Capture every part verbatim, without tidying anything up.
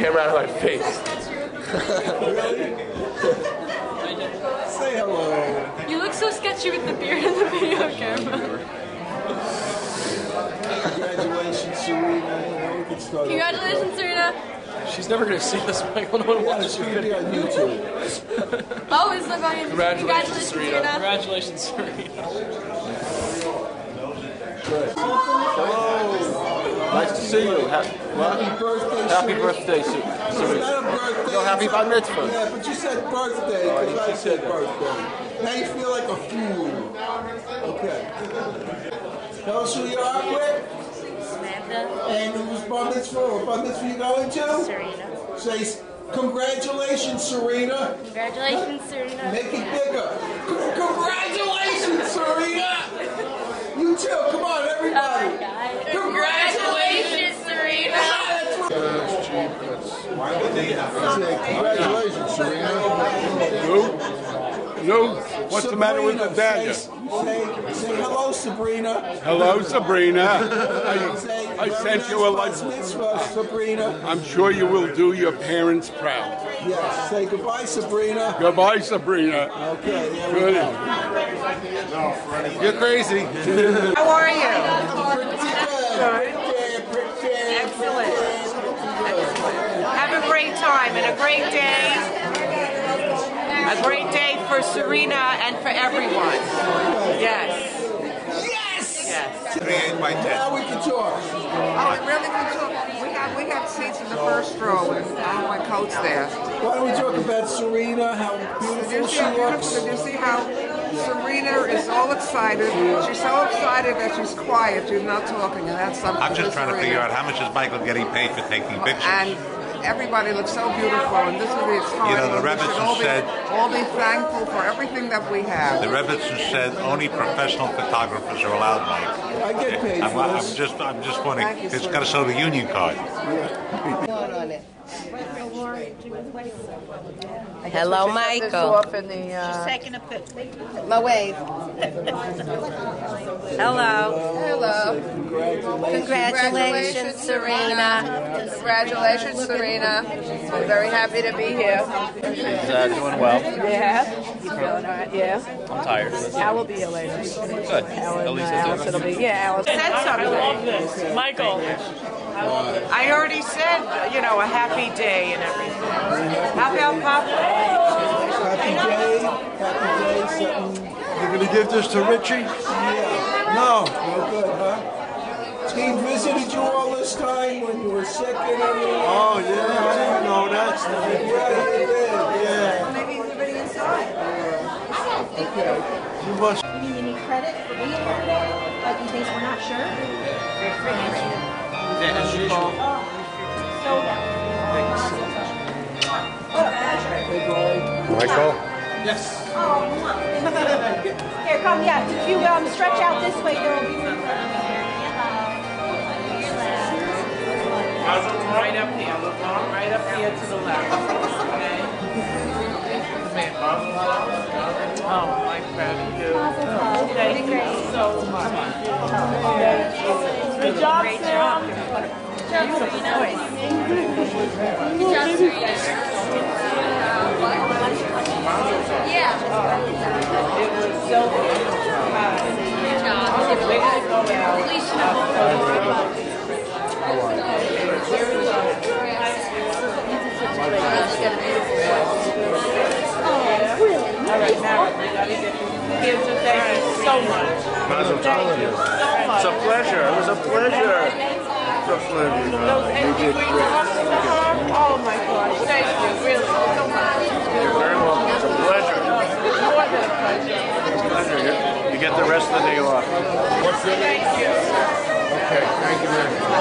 camera out of my face. Really? Say hello. You look so sketchy with the beard in the video camera. Congratulations, Serena. We can start Congratulations, Serena. She's never gonna see this. Michael, no one Yeah, watches she the can be video. on YouTube. Oh, it's not going. Congratulations, Congratulations, Serena. Serena. Congratulations, Serena. Good. Nice to see you. Ha what? Happy birthday, Happy Serena. birthday, Su- It's not a Serena. birthday. No, happy it's bar a- mitzvah. Yeah, but you said birthday. Oh, because she I said said that. birthday. Now you feel like a fool. Okay. Tell us who you are, quick. Samantha. And who's bar mitzvah or bar mitzvah you going to? Serena. Say, congratulations, Serena. Congratulations, Serena. Make it bigger. C- Congratulations, Serena. You too. Come on, everybody. Oh, God. Congratulations, Serena. That's what- Say, congratulations, Serena. No, no. What's the matter with Sabrina, Nathaniel? Say, say, say hello, Sabrina. Hello, Sabrina. Say, I, I very sent nice you a bar light. mitzvah, Sabrina. I'm sure you will do your parents proud. Yes. Say goodbye, Sabrina. Goodbye, Sabrina. Okay. There we Good. go. You're crazy. How are you? Pretty good. Pretty, pretty, Excellent. pretty. Have a great time and a great day. A great day for Serena and for everyone. Yes. Yes. Yes. Now we can talk. Oh, we really can talk. We have we have seats in the first row, and all my coats there. Why don't we talk about Serena? How Did beautiful you see she how beautiful? looks. Did you see how Serena is all excited? She's so excited that she's quiet. She's not talking, and that's something. I'm just for trying to Serena. figure out how much is Michael getting paid for taking pictures. And everybody looks so beautiful, and this is it's hard. You know, the We Rebbe should all be, said- all be thankful for everything that we have. The Rebbitzin said only professional photographers are allowed, Mike. I get paid I'm, for I'm this. just, I'm just wondering. Thank you, It's sir. got to show the union card. Hello, This Michael. off in the, uh, Taking a picture. My wave. Hello. Hello. Congratulations, Serena. Congratulations, Serena. I'm very happy to be here. She's uh, doing well. Yeah. You feeling all right? Yeah. I'm tired. Al will be here later. Good. At least Alice, it'll be. Yeah, Alice said something. this. Michael. I already said, you know, a happy day and everything. How about Papa? Happy day. Happy day. Something. You're going to give this to Richie? Yeah. No. No good, huh? He visited you all this time when you were sick and everything. Oh, yeah, I didn't know that. Yeah, he did. Yeah. Maybe he's already inside. Okay. You must. You mean you need credit for being here today? Like in case we're not sure? As usual. Michael? Yes. Here, come, yeah. If you um, stretch out this way, there will be room for Right up here. Right up here to the left. Okay. Oh, my proud of you. Thank you so much. Good job, Great job. Beautiful voice. Good job, Serena. Yeah. It was so good. Good job. Way to go, Al. Alicia. All right, now we gotta get kids to thank you so much. Thank you so much. It's a pleasure. It was a pleasure. It's a pleasure. Those empty wings up to her. Oh my gosh, thank you, really, so much. You're very welcome. It's a pleasure. More than a pleasure. Pleasure. You, you get the rest of the day off. Thank you. Okay, thank you very much.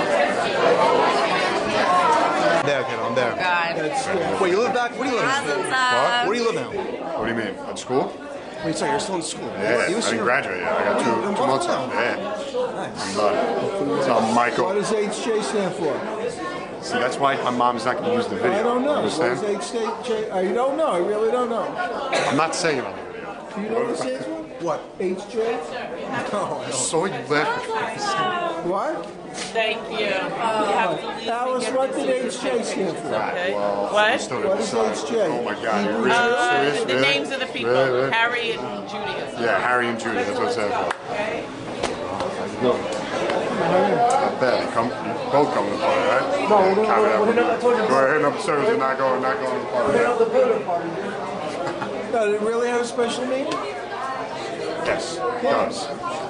There, kid, I'm there. God. Wait, you live back? What do you live in? Mazel What? tov. Where do you live now? What do you mean? At school? Wait, sorry, you're still in school. Yeah, You I was didn't here- graduate yet. I got two, Oh, two months wow. left. Yeah. Nice. I'm done. So I'm What Michael. does H J stand for? See, that's why my mom's not going to use the video. I don't know. What does Understand? H J? I don't know. I really don't know. I'm not saying it on the video. Do you know what it stands for? What? H J? No, I I saw you laughing. What? Thank you. You have to leave Alice, and what get did this H J stand for? Okay. Well, What? I still What didn't is decide. H J? Oh my God, you really Uh, serious? the Really? names of the people, Really, really? Harry and Judy. or something. Yeah, Harry and Judy, that's what it stands for. Okay. Not bad. Come, both come to the party, right? No, we're gonna- Copy that we're one. gonna- I told you- We're hitting up the service and not going, not going to the party. We're at the pillar party. No, did it really have a special meaning? Yes, it does.